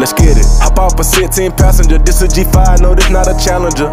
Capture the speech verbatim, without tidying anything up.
let's get it. Hop off a sixteen passenger, this a G five, no, this not a Challenger.